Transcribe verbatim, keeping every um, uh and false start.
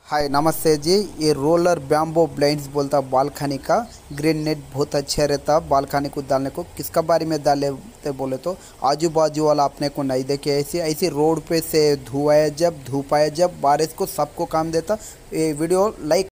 हाय नमस्ते जी। ये रोलर बैम्बो ब्लाइंड्स बोलता बालकनी का ग्रीन नेट बहुत अच्छा रहता बालकनी को डालने को। किसका बारे में डाले ते बोले तो आजू बाजू वाला अपने को नहीं देखे। ऐसे ऐसे रोड पे से धुआं जब धूप आए जब बारिश को सबको काम देता। ये वीडियो लाइक